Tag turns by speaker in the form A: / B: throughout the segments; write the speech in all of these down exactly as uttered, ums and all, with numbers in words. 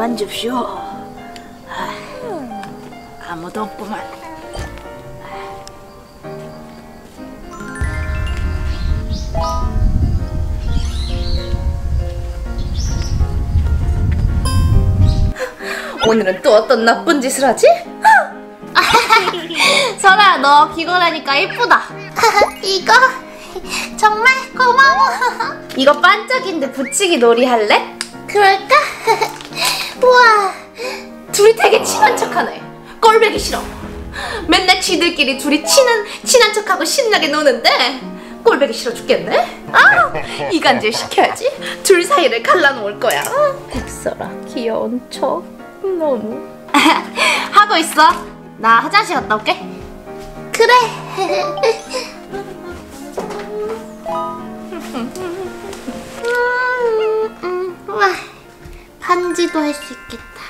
A: 앉읍시오. 아무도 없구만. 오늘은 또 어떤 나쁜 짓을 하지? 설아야, 너 귀걸이니까 예쁘다.
B: 이거 정말 고마워.
A: 이거 반짝인데 붙이기 놀이 할래?
B: 그럴까? 우와,
A: 둘이 되게 친한 척하네. 꼴보기 싫어. 맨날 지들끼리 둘이 친한, 친한 척하고 신나게 노는데 꼴보기 싫어 죽겠네. 아, 이간질 시켜야지. 둘 사이를 갈라놓을 거야. 백설아, 귀여운 척 너무 하고 있어. 나 화장실 갔다 올게.
B: 그래. 음, 음, 우와, 반지도 할 수 있겠다.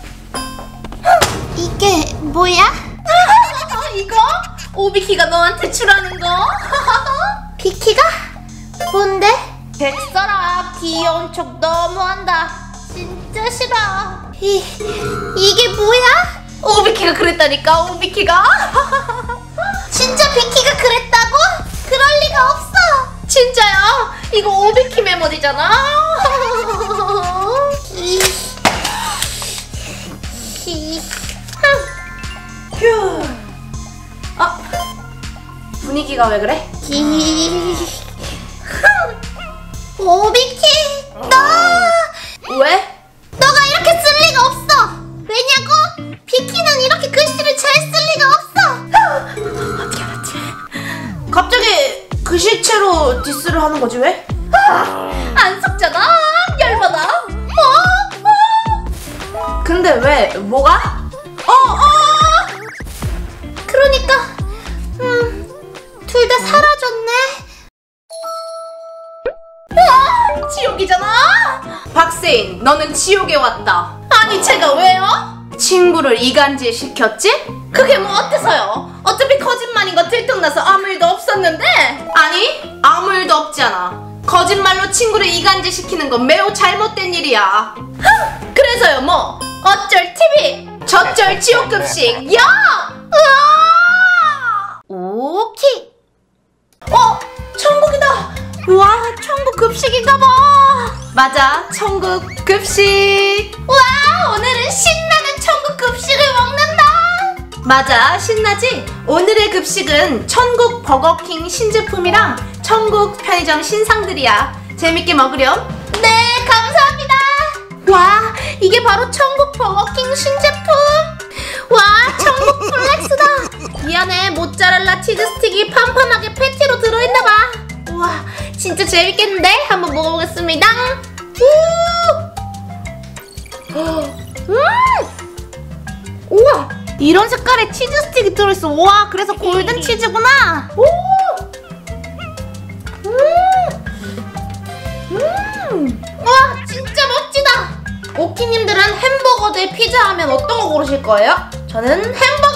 B: 이게 뭐야?
A: 이거? 오비키가 너한테 주라는 거?
B: 비키가? 뭔데?
A: 백설아, 귀여운 척 너무한다. 진짜 싫어.
B: 이, 이게 뭐야?
A: 오비키가 그랬다니까, 오비키가.
B: 진짜 비키가 그랬다고? 그럴 리가 없어.
A: 진짜야. 이거 오비키 메모리잖아.
B: 이, 이,
A: 휴. 아, 분위기가 왜 그래?
B: 이. 오비키, 너!
A: 왜?
B: 너가 이렇게 쓸 리가 없어. 왜냐고? 비키는 이렇게 글씨를 잘 쓸 리가 없어.
A: 어떻게 알았지? 갑자기 글씨체로 디스를 하는 거지 왜? 안 섞잖아. 열받아. 어? 어? 근데 왜? 뭐가? 어? 어?
B: 그러니까 음, 둘 다 사라졌네.
A: 아, 지옥이잖아. 박세인, 너는 지옥에 왔다. 아니, 제가 왜요? 친구를 이간질 시켰지? 그게 뭐 어때서요? 어차피 거짓말인 거 들통나서 아무 일도 없었는데. 아니, 아무 일도 없지 않아. 거짓말로 친구를 이간질 시키는 건 매우 잘못된 일이야. 그래서요, 뭐 어쩔 티비, 저쩔 지옥급식. 야! 으아! 오케이. 어? 천국이다. 와, 천국 급식인가봐. 맞아, 천국 급식. 와, 오늘은 신나는 천국 급식을 먹는다. 맞아, 신나지? 오늘의 급식은 천국 버거킹 신제품이랑 천국 편의점 신상들이야. 재밌게 먹으렴. 네, 감사합니다. 와, 이게 바로 천국 버거킹 신제품. 와, 천국 플렉스다. 이 안에 모짜렐라 치즈 스틱이 판판하게 패티로 들어있나봐. 우와, 진짜 재밌겠는데? 한번 먹어보겠습니다. 우! 음! 우와, 이런 색깔의 치즈 스틱이 들어있어. 와, 그래서 골든 치즈구나. 오! 음! 음! 와, 진짜 멋지다. 오키님들은 햄버거 대 피자 하면 어떤 거 고르실 거예요? 저는 햄버거.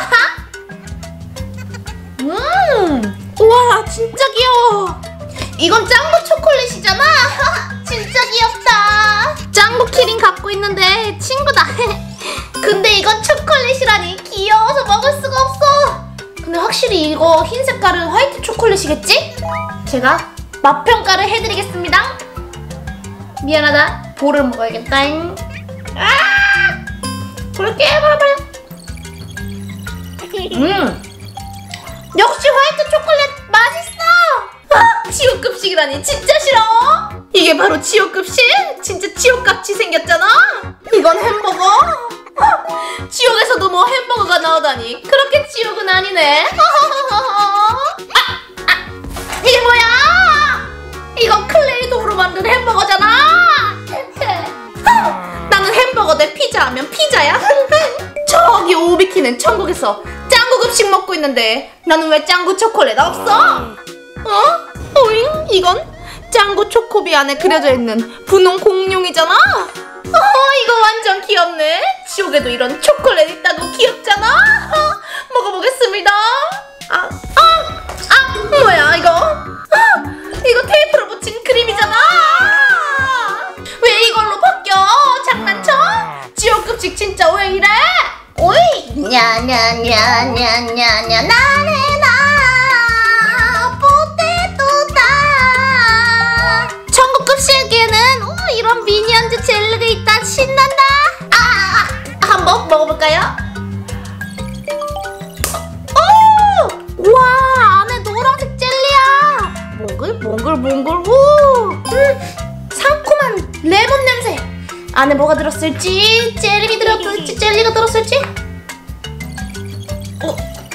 A: 음! 우와, 진짜 귀여워. 이건 짱구 초콜릿이잖아. 진짜 귀엽다. 짱구 키링 갖고 있는데 친구다. 근데 이건 초콜릿이라니 귀여워서 먹을 수가 없어. 근데 확실히 이거 흰 색깔은 화이트 초콜릿이겠지? 제가 맛평가를 해드리겠습니다. 미안하다. 볼을 먹어야겠다. 아! 볼을 깨버려버려. 음! 역시 화이트 초콜릿 맛있어! 아, 지옥급식이라니 진짜 싫어! 이게 바로 지옥급식? 진짜 지옥같이 생겼잖아? 이건 햄버거? 아, 지옥에서도 뭐 햄버거가 나오다니 그렇게 지옥은 아니네. 아, 아, 이게 뭐야? 이건 클레이 도우로 만든 햄버거잖아. 나는 햄버거 대 피자 하면 피자야. 저기 오비키는 천국에서 짱구 급식 먹고 있는데 나는 왜 짱구 초콜릿 없어? 어? 오잉? 이건 짱구 초코비 안에 그려져 있는 분홍 공룡이잖아? 어, 이거 완전 귀엽네. 지옥에도 이런 초콜릿 있다고 귀엽잖아? 어, 먹어보겠습니다. 아, 아, 아, 뭐야 이거? 아, 이거 테이프로 붙인 그림이잖아. 왜 이걸로 바뀌어? 장난쳐? 급식 진짜 왜 이래?
B: 오이 냐냐냐냐냐냐 나네 나 포테토다. 천국 급식에는 오, 이런 미니언즈 젤리가 있다. 신난다. 아, 아, 아 한번 먹어볼까요? 오! 와 안에 노란색 젤리야. 몽글 몽글 몽글 우.
A: 음, 상콤한 레몬 냄새. 안에 뭐가 들었을지, 젤리 들었을지, 젤리가 들었을지. 오,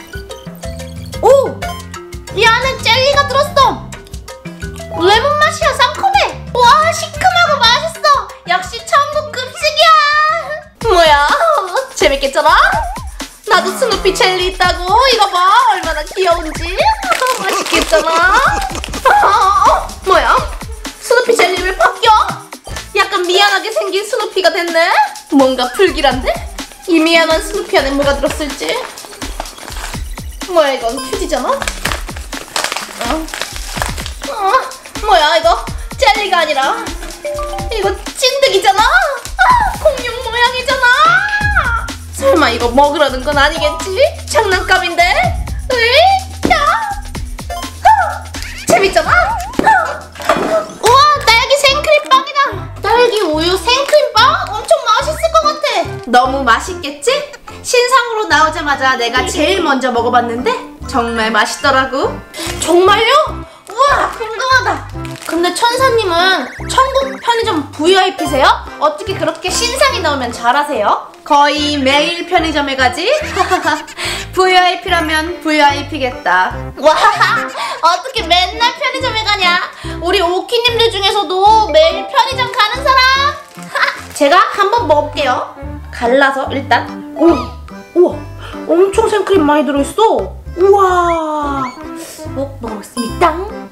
A: 오, 이 안에 젤리가 들었어. 레몬 맛이야. 상콤해. 와, 시큼하고 맛있어. 역시 천국 급식이야. 뭐야? 재밌겠잖아? 나도 스누피 젤리 있다고. 이거 봐, 얼마나 귀여운지. 맛있겠잖아. 어, 뭐야? 스누피 젤리 왜 바뀌어? 약간 미안하게 생긴 스누피가 됐네? 뭔가 불길한데? 이 미안한 스누피 안에 뭐가 들었을지. 뭐야, 이건 퓨즈잖아? 어. 어, 뭐야, 이거 젤리가 아니라 이거 찐득이잖아? 아, 공룡 모양이잖아? 설마 이거 먹으라는 건 아니겠지? 장난감인데? 으이, 야! 아, 재밌잖아?
B: 우와 딸기 생크림빵이다. 딸기 우유 생크림빵? 엄청 맛있을 것 같아.
A: 너무 맛있겠지? 신상으로 나오자마자 내가 제일 먼저 먹어봤는데 정말 맛있더라고. 정말요? 우와, 궁금하다. 근데 천사님은 천국 편의점 브이아이피세요? 어떻게 그렇게 신상이 나오면 잘하세요? 거의 매일 편의점에 가지? 브이아이피라면 브이아이피겠다.
B: 와 어떻게 맨날 편의점에 가냐? 우리 오키님들 중에서도 매일 편의점 가는 사람?
A: 제가 한번 먹어볼게요. 갈라서 일단. 오, 우와, 엄청 생크림 많이 들어있어. 우와. 어, 먹어보겠습니다.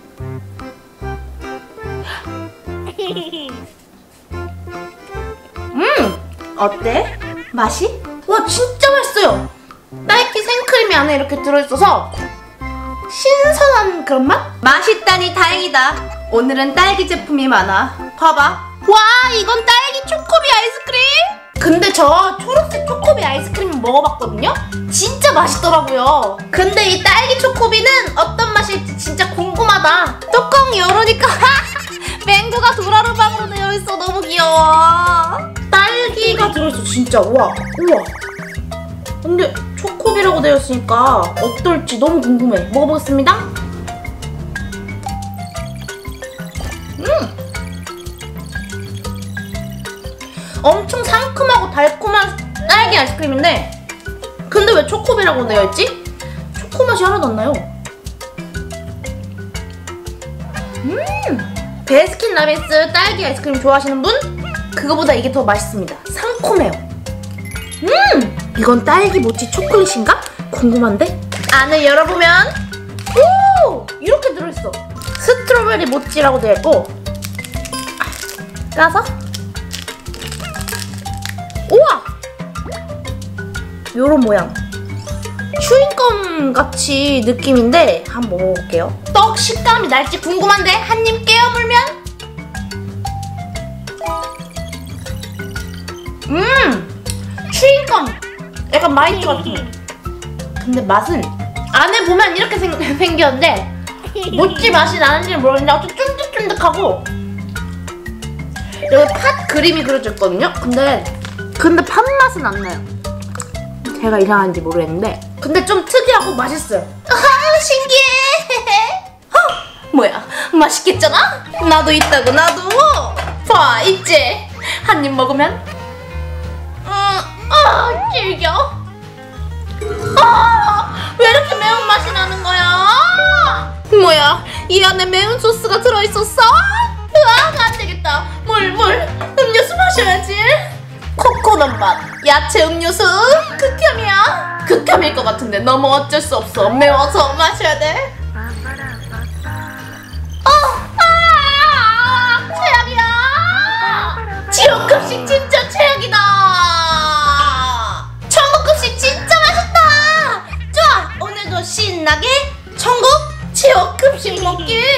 A: 음, 어때? 맛이? 와, 진짜 맛있어요. 딸기 생크림이 안에 이렇게 들어있어서 신선한 그런 맛? 맛있다니 다행이다. 오늘은 딸기 제품이 많아. 봐봐. 와, 이건 딸기 초코비 아이스크림? 근데 저 초록색 초코비 아이스크림 먹어봤거든요? 진짜 맛있더라고요. 근데 이 딸기 초코비는 어떤 맛일지 진짜 궁금하다. 뚜껑 열으니까 맹구가 도라르방으로 되어 있어. 너무 귀여워. 딸기가 들어있어 진짜. 우와, 우와. 근데 초코비라고 되어 있으니까 어떨지 너무 궁금해. 먹어보겠습니다. 음! 엄청 상큼하고 달콤한 딸기 아이스크림인데 근데 왜 초코비라고 되어 있지? 초코 맛이 하나도 안 나요. 음! 베스킨라빈스 딸기 아이스크림 좋아하시는 분? 그거보다 이게 더 맛있습니다. 상콤해요. 음! 이건 딸기 모찌 초콜릿인가? 궁금한데? 안을 열어보면 오! 이렇게 들어있어. 스트로베리 모찌라고 되어 있고 까서 우와! 요런 모양. 슈잉껌 같이 느낌인데 한번 먹어볼게요. 떡 식감이 날지 궁금한데 한 입 깨어물면 음! 슈잉껌! 약간 마이쮸 같은. 근데 맛은 안에 보면 이렇게 생, 생겼는데 모찌 맛이 나는지는 모르겠는데 아주 쫀득쫀득하고 여기 팥 그림이 그려져 있거든요? 근데 근데 팥 맛은 안 나요. 제가 이상한지 모르겠는데 근데 좀 특이하고 맛있어요. 아, 신기해. 어, 뭐야, 맛있겠잖아? 나도 있다고. 나도 봐, 있지? 한 입 먹으면 음, 아, 질겨. 아, 왜 이렇게 매운맛이 나는 거야? 뭐야, 이 안에 매운 소스가 들어있었어? 으악, 안 되겠다. 물, 물, 음료수 마셔야지. 코코넛 맛, 야채 음료수, 극혐이야. 극혐일 것 같은데 너무 어쩔 수 없어. 매워서 마셔야 돼. 어, 아, 최악이야. 지옥급식 진짜 최악이다. 천국급식 진짜 맛있다. 좋아, 오늘도 신나게 천국 지옥급식 먹기.